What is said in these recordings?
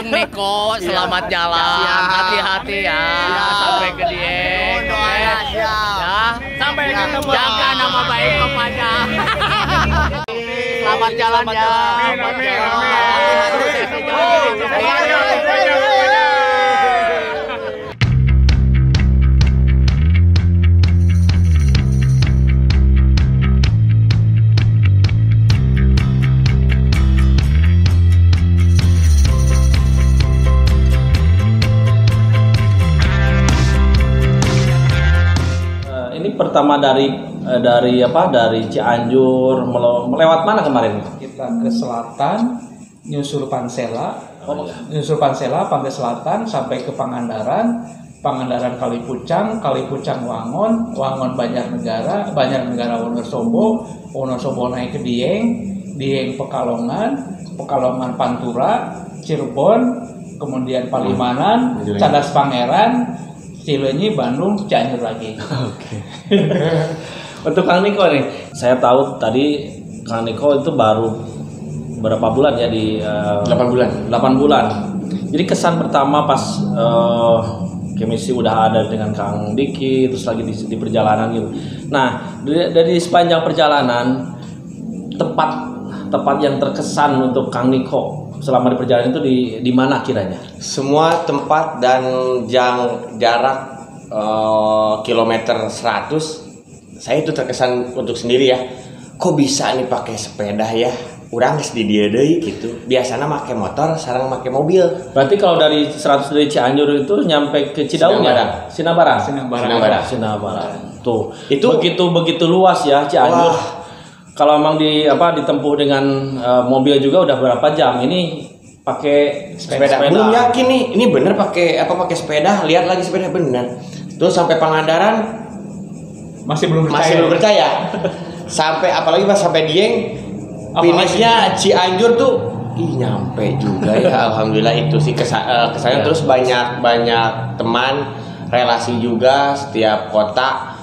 Kang Niko, selamat jalan, hati-hati ya, sampai ke Dieng. Ya, sampai ketemu. Jaga nama baik Kopanya. Selamat jalan ya. Ini pertama dari Cianjur melewat mana kemarin? Kita ke selatan, nyusul Pansela, Pantai Selatan sampai ke Pangandaran, Kalipucang, Wangon, Banjarnegara, Wonosobo naik ke Dieng Pekalongan Pantura, Cirebon, kemudian Palimanan, Cadas Pangeran, Cileunyi, Bandung, Cianjur lagi. Oke. Untuk Kang Niko nih, saya tahu tadi Kang Niko itu baru berapa bulan ya di 8 bulan. 8 bulan. Jadi kesan pertama pas Kemisi udah ada dengan Kang Diki, terus lagi di perjalanan gitu. Nah, dari sepanjang perjalanan tempat yang terkesan untuk Kang Niko selama di perjalanan itu di mana kiranya? Semua tempat dan jarak kilometer 100 saya itu terkesan untuk sendiri ya. Kok bisa nih pakai sepeda ya? Urang geus di dieu deui gitu. Biasana make motor, sareng make mobil. Berarti kalau dari 100 dari Cianjur itu nyampe ke Cidaun ya? Sinabarang. Tuh. Itu begitu luas ya Cianjur. Wah. Kalau emang ditempuh dengan mobil juga udah berapa jam? Ini pakai sepeda. Belum yakin nih, ini bener pakai sepeda. Lihat lagi sepeda bener. Terus sampai Pangandaran masih belum percaya. Apalagi pas sampai Dieng, finishnya Cianjur tuh, nyampe juga ya. Alhamdulillah itu sih kesannya. Terus banyak teman, relasi juga setiap kota.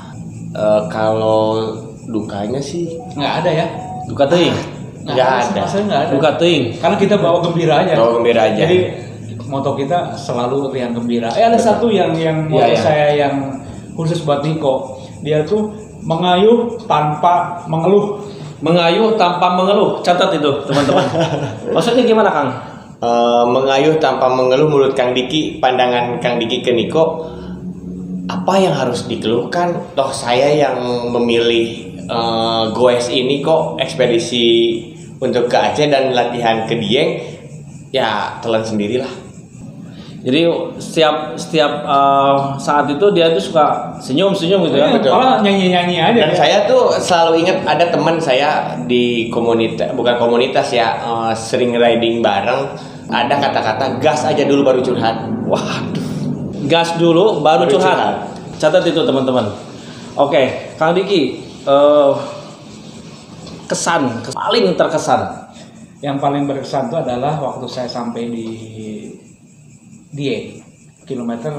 Kalau dukanya sih nggak ada ya. Duka teuing. Nggak ada. Duka teuing. Karena kita bawa gembira aja. Jadi moto kita selalu riang gembira. Ada satu yang moto saya yang khusus buat Niko. Dia tuh mengayuh tanpa mengeluh. Mengayuh tanpa mengeluh. Catat itu, teman-teman. Maksudnya gimana, Kang? Mengayuh tanpa mengeluh menurut Kang Diki, pandangan Kang Diki ke Niko, apa yang harus dikeluhkan? Toh saya yang memilih goes ini kok ekspedisi untuk ke Aceh dan latihan ke Dieng, ya telan sendirilah. Jadi setiap saat itu dia tuh suka senyum gitu ya. Malah nyanyi aja. Dan saya tuh selalu ingat ada teman saya di komunitas ya, sering riding bareng. Ada kata-kata gas aja dulu baru curhat. Waduh, gas dulu baru curhat. Catat itu teman-teman. Oke, Kang Diki, kesan paling terkesan. Yang paling berkesan itu adalah waktu saya sampai di Dieng, kilometer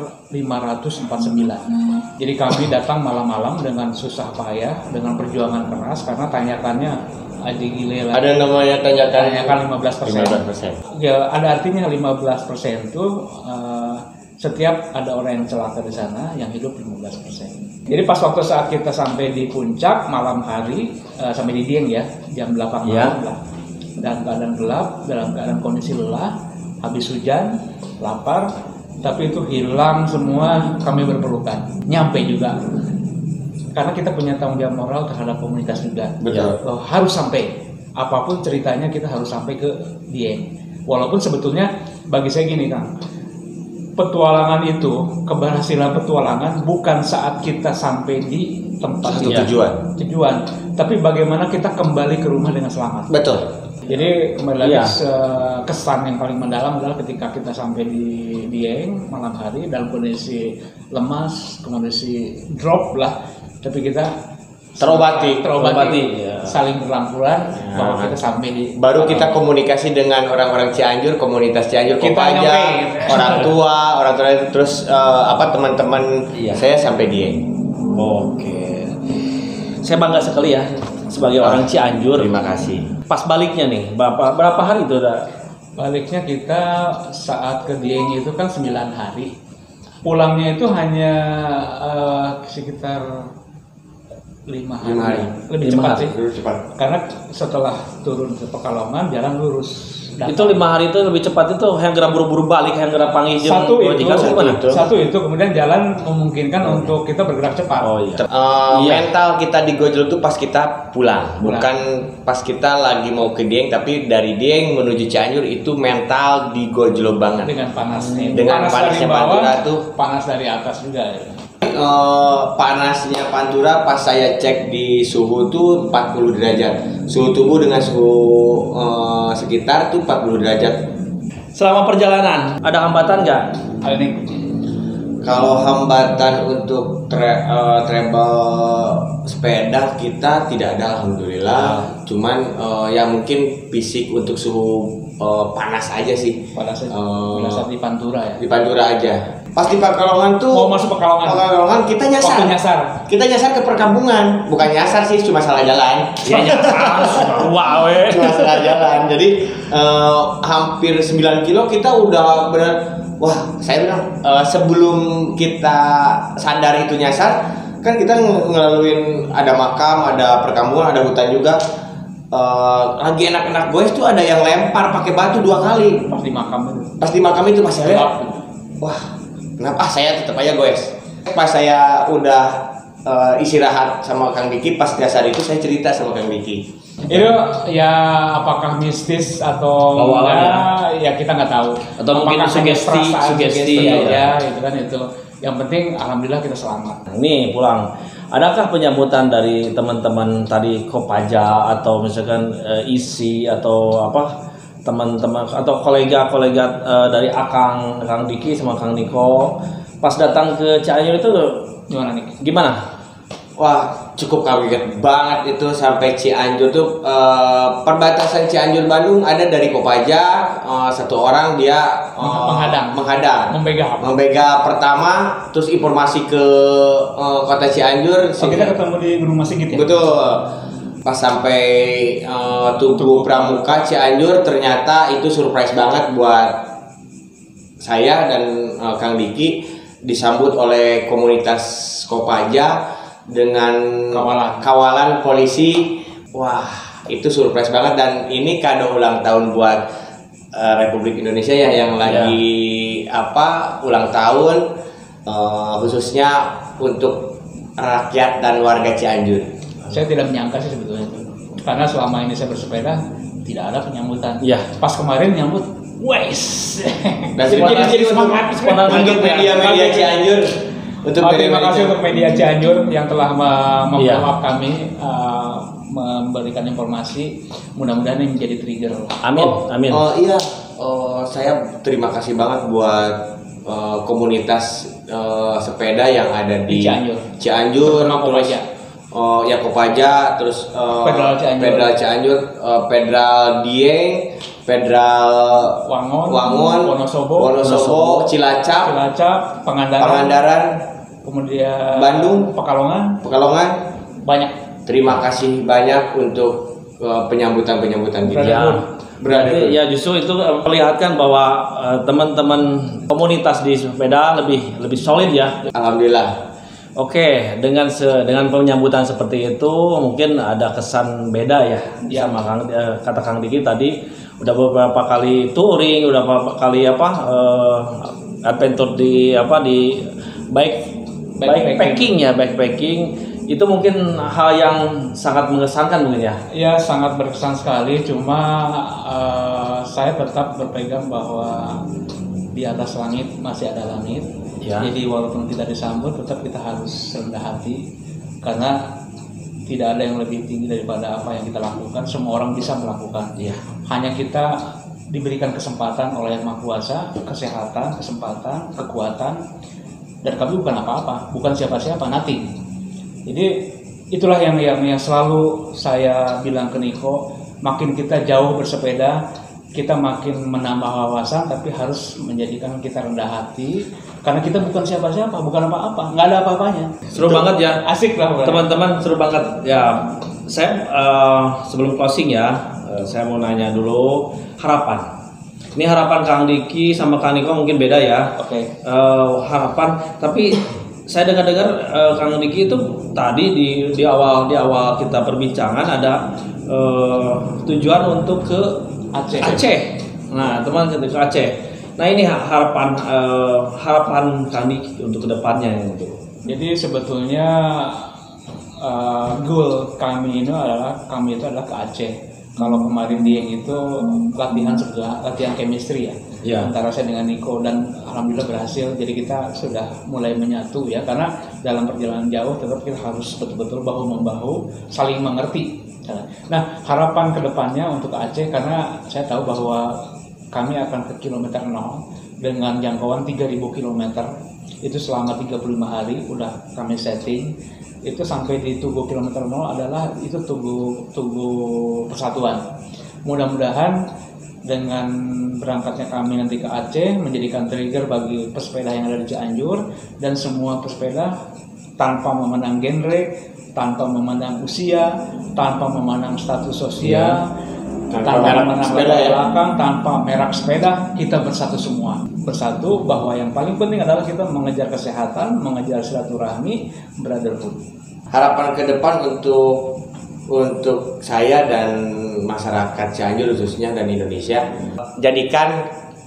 549. Jadi kami datang malam-malam dengan susah payah, dengan perjuangan keras karena tanyakannya aja gile lah. Ada namanya tanyakan 15%. Ya, ada artinya 15% itu setiap ada orang yang celaka di sana yang hidup 15%. Jadi pas waktu saat kita sampai di puncak malam hari, sampai di Dieng ya, jam 8 malam lah. Dalam keadaan gelap, dalam keadaan kondisi lelah, habis hujan, lapar, tapi itu hilang semua, kami berpelukan. Nyampe juga. Karena kita punya tanggung jawab moral terhadap komunitas juga. Betul. Harus sampai. Apapun ceritanya kita harus sampai ke Dieng. Walaupun sebetulnya bagi saya gini, Kang. Petualangan itu, keberhasilan petualangan bukan saat kita sampai di tempat tujuan, tapi bagaimana kita kembali ke rumah dengan selamat. Betul. Jadi kembali lagi kesan yang paling mendalam adalah ketika kita sampai di Dieng malam hari dalam kondisi lemas, kondisi drop lah, tapi kita terobati saling berangkulan bahwa kita sampai di baru kita komunikasi dengan orang-orang Cianjur, komunitas Cianjur, Kopaja, orang tua terus teman-teman saya sampai Dieng. Oke. Saya bangga sekali ya sebagai orang Cianjur. Terima kasih. Pas baliknya nih, berapa hari itu udah? Baliknya kita saat ke Dieng itu kan 9 hari. Pulangnya itu hanya sekitar 5 hari. Lebih cepat sih. Karena setelah turun ke Pekalongan jalan lurus. Itu 5 hari itu lebih cepat itu yang gerak buru-buru balik yang gerak panggil satu itu kemudian jalan memungkinkan untuk kita bergerak cepat. Oh iya. Mental kita di Gojlo itu pas kita pulang, bukan pas kita lagi mau ke Dieng, tapi dari Dieng menuju Cianjur itu mental di Gojlo banget. Dengan panasnya. Dengan panasnya Pantura tuh. Panas dari atas juga. Ya. Panasnya Pantura pas saya cek di suhu tuh 40 derajat. Suhu tubuh dengan suhu sekitar tuh 40 derajat. Selama perjalanan ada hambatan nggak? Kalau hambatan untuk travel sepeda kita tidak ada, alhamdulillah. Cuman ya mungkin fisik untuk suhu panas aja sih. Panas di Pantura ya. Di Pantura aja. Pas di Pekalongan tuh mau masuk Pekalongan kita nyasar. Kita nyasar ke perkampungan. Bukan nyasar sih, cuma salah jalan. Iya nyasar. Wow, cuma salah jalan. Jadi hampir 9 kilo kita udah benar. Wah, saya bilang sebelum kita sadar itu nyasar, kan kita ngelaluin ada makam, ada perkampungan, ada hutan juga. Lagi enak-enak goes tuh ada yang lempar pakai batu 2 kali. Pas di makam itu masih ada. Wah, kenapa? Saya tetap aja goes. Pas saya udah istirahat sama Kang Diki, pas dasar itu saya cerita sama Kang Diki. Itu ya apakah mistis atau enggak, ya kita nggak tahu. Atau mungkin sugesti ya itu kan itu. Yang penting alhamdulillah kita selamat. Nih pulang. Adakah penyambutan dari teman-teman tadi Kopaja atau misalkan isi atau apa teman-teman atau kolega-kolega dari Kang Diki sama Kang Niko pas datang ke Cianjur itu gimana? Wah, cukup kaget banget itu sampai Cianjur tuh perbatasan Cianjur Bandung ada dari Kopaja satu orang dia menghadang membega pertama, terus informasi ke kota Cianjur. Kita ketemu di Gunung Masigit ya. Betul. Pas sampai Tugu Pramuka Cianjur ternyata itu surprise banget buat saya dan Kang Diki, disambut oleh komunitas Kopaja dengan kawalan polisi. Wah, itu surprise banget dan ini kado ulang tahun buat Republik Indonesia ya yang lagi ulang tahun khususnya untuk rakyat dan warga Cianjur. Saya tidak menyangka sih sebetulnya itu. Karena selama ini saya bersepeda tidak ada penyambutan. Iya. Pas kemarin nyambut, wes. Dan jadi semangat untuk media-media Cianjur. Terima kasih untuk media Cianjur yang telah memfollow kami, memberikan informasi. Mudah-mudahan ini menjadi trigger. Amin. Iya, saya terima kasih banget buat komunitas sepeda yang ada di Cianjur, terus ya Kopaja, terus Pedral Cianjur, Pedral Dieng, Pedral Wangon, Wonosobo, Cilacap, Pangandaran, kemudian Bandung, Pekalongan. Banyak. Terima kasih banyak untuk penyambutan kita. Berarti ya justru itu memperlihatkan bahwa teman-teman komunitas di sepeda lebih solid ya. Alhamdulillah. Oke, dengan penyambutan seperti itu mungkin ada kesan beda ya sama kata Kang Diki tadi udah beberapa kali touring, udah beberapa kali adventure di backpacking itu mungkin hal yang sangat mengesankan mungkin ya. Ya sangat berkesan sekali, cuma saya tetap berpegang bahwa di atas langit masih ada langit. Ya. Jadi walaupun tidak disambut tetap kita harus rendah hati karena tidak ada yang lebih tinggi daripada apa yang kita lakukan. Semua orang bisa melakukan. Ya. Hanya kita diberikan kesempatan oleh Yang Maha Kuasa, kesehatan, kesempatan, kekuatan, dan kami bukan apa-apa, bukan siapa-siapa, nothing. Jadi itulah yang selalu saya bilang ke Niko, makin kita jauh bersepeda, kita makin menambah wawasan, tapi harus menjadikan kita rendah hati, karena kita bukan siapa-siapa, bukan apa-apa, nggak ada apa-apanya. Seru banget ya, asik lah teman-teman, seru banget ya. Saya sebelum closing ya, saya mau nanya dulu harapan Ini harapan Kang Diki sama Kang Niko mungkin beda ya. Oke. Harapan, tapi saya dengar-dengar Kang Diki itu tadi di awal kita perbincangan ada tujuan untuk ke Aceh. Nah, teman ke Aceh. Nah, ini harapan Kang Diki untuk kedepannya gitu. Jadi sebetulnya goal kami itu adalah ke Aceh. Kalau kemarin dia itu latihan chemistry ya, antara saya dengan Niko, dan alhamdulillah berhasil. Jadi kita sudah mulai menyatu ya, karena dalam perjalanan jauh tetap kita harus betul-betul bahu membahu, saling mengerti. Nah, harapan kedepannya untuk Aceh, karena saya tahu bahwa kami akan ke kilometer 0 dengan jangkauan 3.000 km. Itu selama 35 hari udah kami setting. Itu sampai di Tugu kilometer 0 adalah itu Tugu Persatuan. Mudah-mudahan dengan berangkatnya kami nanti ke Aceh menjadikan trigger bagi pesepeda yang ada di Cianjur, dan semua pesepeda tanpa memandang genre, tanpa memandang usia, tanpa memandang status sosial, tanpa memandang latar belakang, tanpa merek sepeda, kita bersatu semua. Bersatu bahwa yang paling penting adalah kita mengejar kesehatan, mengejar silaturahmi, brotherhood. Harapan ke depan untuk saya dan masyarakat Cianjur khususnya dan Indonesia, jadikan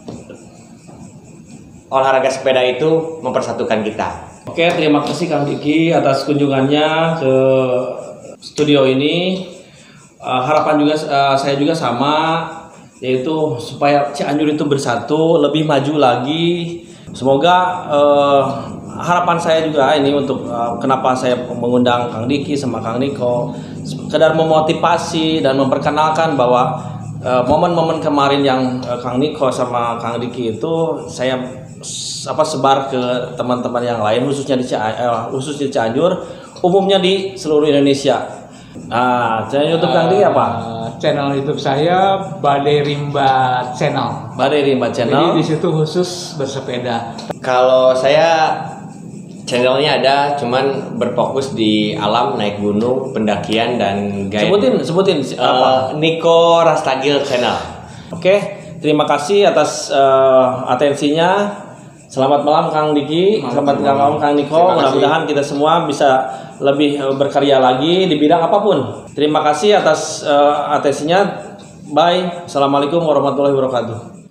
olahraga sepeda itu mempersatukan kita. Oke, terima kasih Kang Diki atas kunjungannya ke studio ini. Harapan juga saya juga sama, yaitu supaya Cianjur itu bersatu, lebih maju lagi. Semoga harapan saya juga ini untuk kenapa saya mengundang Kang Diki sama Kang Niko, sekedar memotivasi dan memperkenalkan bahwa momen-momen kemarin yang Kang Niko sama Kang Diki itu saya sebar ke teman-teman yang lain, khususnya di Cianjur, umumnya di seluruh Indonesia. Nah, channel YouTube Kang Diki apa? Channel YouTube saya Badai Rimba Channel. Badai Rimba Channel. Jadi di situ khusus bersepeda. Kalau saya channelnya ada, cuman berfokus di alam, naik gunung, pendakian dan guide. Sebutin apa? Niko Rastagil Channel. Oke, terima kasih atas atensinya. Selamat malam Kang Diki, selamat malam Kang Niko. Mudah-mudahan kita semua bisa lebih berkarya lagi di bidang apapun. Terima kasih atas atensinya. Bye. Assalamualaikum warahmatullahi wabarakatuh.